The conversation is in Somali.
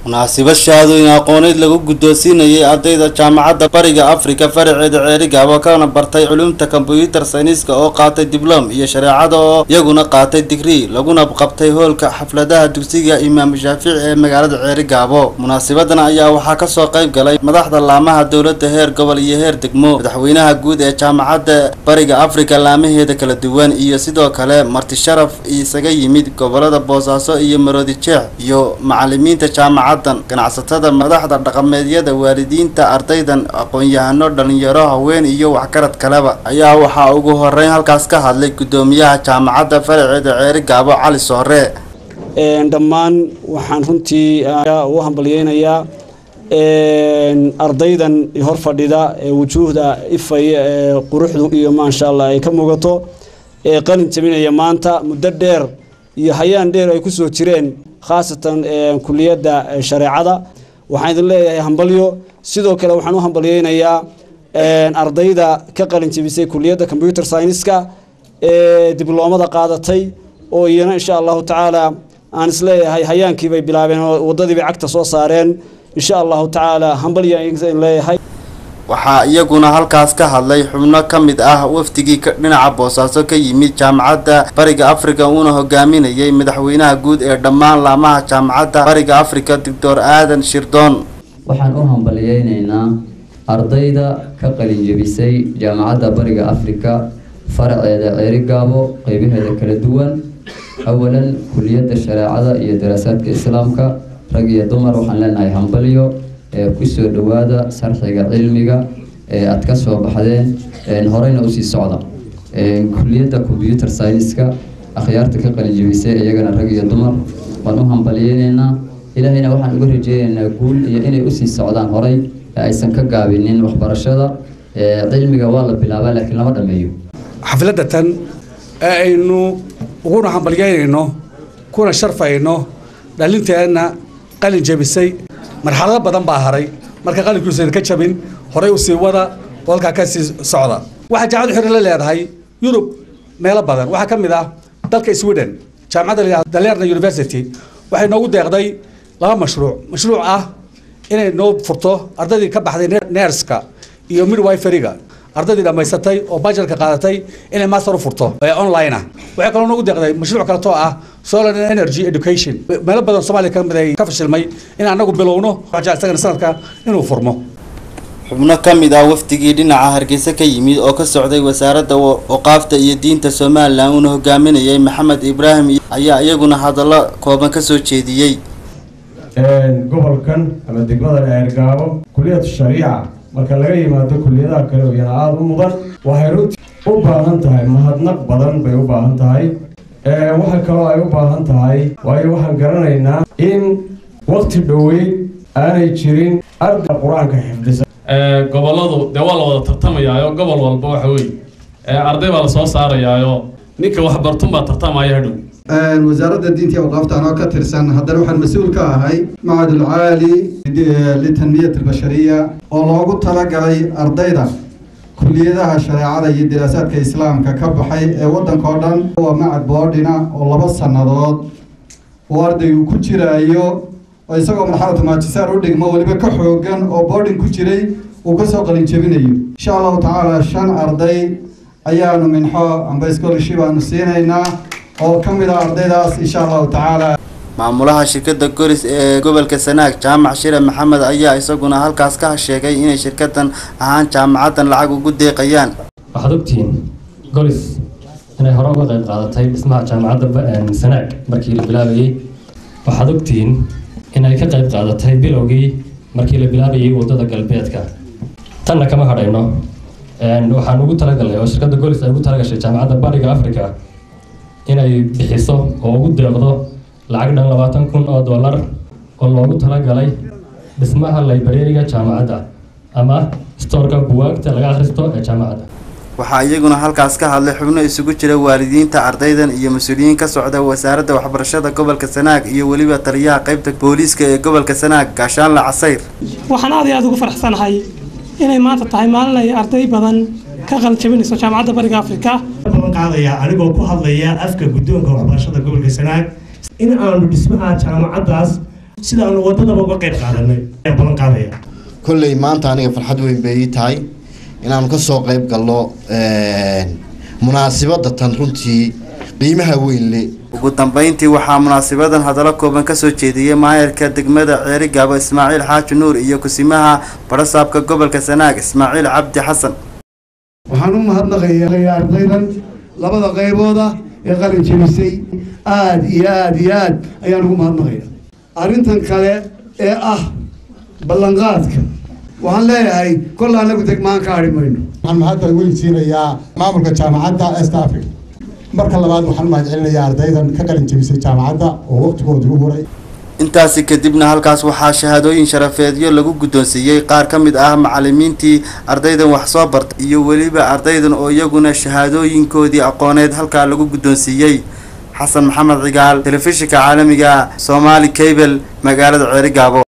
munaasabad shahaadooyin aqooneed lagu guddoonsiinayay ardayda jaamacadda bariga Afrika faraceeda Ceerigaabo kana bartay culumta computer science oo qaatay diplom iyo shareecada oo iyaguna qaatay degree laguna qabtay hoolka xafladaha dugsiga Imaam Shaafici ee magaalada Ceerigaabo. Munaasabadan ayaa waxaa ka soo qayb galay madaxda laamaha dawladda heer gobol iyo heer degmo, madaxweynaha guud ee jaamacadda bariga Afrika laamaheeda kala duwan iyo sidoo kale marti sharaf isaga yimid gobolada Boosaaso iyo Maroodi Jeex iyo macallimiinta jaamacadda ganacsatada madaxda dhaqameedyada waalidiinta ardaydan aqoon-yahano dhalinyaro haween iyo waxgarad kaleba ayaa waxa ugu horeyn halkaas ka hadlay gudoomiyaha jaamacadda faraceeda Ceerigaabo Cali Soore. dhammaan waxaan runtii u hambalyeeynaya ardaydan hor fadhida wujuuhda ifay quruxdu iyo ma sha Allah ay ka muuqato qalin jabinaya maanta muddo dheer iyo hayaan dheer ay ku soo jireen khaasatan kulliyadda shareecada. waxaan idin leeyahay hambalyo sidoo kale waxaan u hambalyeynayaa ardayda ka qalin jabisay kulliyadda computer science-ka dibloomada qaadatay oo iyana insha Allah taala aan isleeyahay hayaankii bay bilaabeen wadadii bay cagta soo saareen insha Allah taala hambalyo in leeyahay. waxaa iyaguna halkaas ka hadlay xubno ka mid ah wafdigii dhinaca Boosaaso ka yimid jaamacadda bariga Afrika una hogaaminayay madaxweynaha guud ee dhammaan laamaha jaamacadda bariga Afrika Dr. Aadan Shirdoon. waxaan u hambalyeeynaa ardayda ka qalin jabisay jaamacadda bariga Afrika faraceeda Ceerigaabo qaybaheeda kala duwan. awalan kulliyadda shareecada iyo daraasaadka islaamka rag iyo dumar waxaan leenahay hambalyo ku soo dhawaada sarxiga cilmiga aad ka soo baxdeen horeyna u sii socda. kulliyadda computer science-ka akhyaarta ka qalin jabisay iyagana rag iyo dumar waan u hambalyeeynaa. ilaahayna waxaan uga rajeynaynaa guul iyo inay u sii socdaan horey aysan ka gaabinin waxbarashada. cilmiga waa la bilaabaa laakiin lama dhameeyo. xafladda tan aynu ugu hambalyeynayno kuna sharfayno dhalinteena qalin jabisay marxalado badan baa haray marka qalinkiisu ka jabin horey u sii wada walka ka sii socda. waxa jaamacaddu xiriir la leedahay Yurub meelo badan waxa kamid ah dalka Sweden jaamacadda Dalarna University waxay noogu deeqday laba mashruuc ah inay noo furto ardaydii ka baxday nurse-ka iyo midwifery-ga ardaydii dhamaysatay oo bachelor-ka qaadatay inay master u furto online ah. waxay kaloo noogu deeqday mashruuc kale oo ah solar energy education meelo badan Soomaaliya ka mid ah ka fashilmay in anagu bilowno waxa isagana sanadka inuu furmo. xubno ka mid ah wafdigii dhinaca Hargeysa ka yimid oo ka socday wasaaradda waqaafta iyo diinta Soomaaliland una hogaaminayay Maxamed Ibraahim ayaa iyaguna hadallo kooban ka soo jeediyay gobolkan ama degmada Ceerigaabo kulliyadda shariica marka laga yimaado kulliyadaha kale oo yana aad u mudan waxay runtii u baahan tahay mahadnaq badan bay u baahan tahay. waxa kale ay u baahan tahay waayo waxaan garanaynaa in waqti dhoweyd aanay jirin arday quraanka xifdisa. goboladu de waa la wada tartamayaayo gobol walba waxa weeye arday baa la soo saarayaayo ninka wax bartun baa tartamaya hadhow. wasaaradda diinta iyo waqaafta anoo ka tirsan haddana waxaan mas-uul ka ahay macadul caali litanmiyat albashariya oo loogu talagalay ardayda kulliyadaha shareecada iyo daraasaadka islaamka ka baxay ee waddanka oo dhan. waa macad boodhina oo 2 sannadood oo ardaygu ku jiraayo oo isagoo marxalada maajisaar u dhigmo waliba ka xoogan oo boodhin ku jiray uu ka soo qalin jabinayo. insha Allah taala 5 arday ayaanu minxo amba scholarship aanu siinaynaa oo kamid ah ardaydaas insha Allah taala. maamulaha shirkadda Golis ee gobolka Sanaag Jaamac Shire Maxamed ayaa isaguna halkaas ka sheegay inay shirkaddan ahaan jaamacaddan lacag ugu deeqayaan. waxaad ogtiin Golis inay hore uga qayb qaadatay dhismaha jaamacadda Sanaag markii la bilaabayay. waxaad ogtiin inay ka qayb qaadatay bilowgii markii la bilaabayay wadada galbeedka. tanna kama hadhayno waxaan ugu talagalay oo shirkadda Golis ay ugu talagashay jaamacadda bariga Afrika inay bixiso oo ugu deeqdo lacag dhan $20,000 oo loogu talagalay dhismaha library-ga jaamacadda ama store-ka buugaagta laga akhristo ee jaamacadda. waxaa iyaguna halkaas ka hadlay xubno isugu jira waalidiinta ardaydan iyo mas'uuliyiin ka socda wasaaradda waxbarashada gobolka Sanaag iyo waliba taliyaha qaybta booliiska ee gobolka Sanaag Gaashaan La Casayr. waxaan aad iyo aad ugu faraxsanahay inay maanta tahay maalin ay arday badan ka qalin jabinayso jaamacadda bariga Afrika. qaadaya anigoo ku hadlaya afka guddoonka waxbarashada gobolka Sanaag in aanu dhismaha jaamacaddaas sidaanu wadadaba uga qayb qaadanay ee balan qaadaya kolley maanta aniga farxad weyn bay ii tahay inaanu ka soo qayb galno munaasabada tan runtii qiimaha weyn leh. ugu dambeyntii waxaa munaasabadan hadallo kooban ka soo jeediyay maayarka degmada Ceerigaabo Ismaaciil Xaaji Nuur iyo kusimaha barasaabka gobolka Sanaag Ismaaciil Cabdi Xasan. waxaan u mahadnaqayaa ardaydan labada qaybooda ee qalin jebisay aad iyo aad ayaan ugu mahadnaqayaa. arrintan kale ee ballanqaadka waxaan leeyahay kol anagu degmaan ka hadhi mayno. waxaan mahadda weydiinayaa maamulka jaamacadda East Africa. marka labaad waxaan mahadcelinayaa ardaydan ka qalin jebisay jaamacadda oo waqtigooda ugu horay. intaasi kadibna halkaas waxaa shahaadooyin sharafeedyo lagu guddoonsiiyay qaar ka mid ah macallimiintii ardaydan wax soo bartay iyo weliba ardaydan oo iyaguna shahaadooyinkoodii aqooneed halkaa lagu guddoonsiiyay. xasan maxamed cigaal telefishinka caalamiga Somali Cable magaalada Ceerigaabo.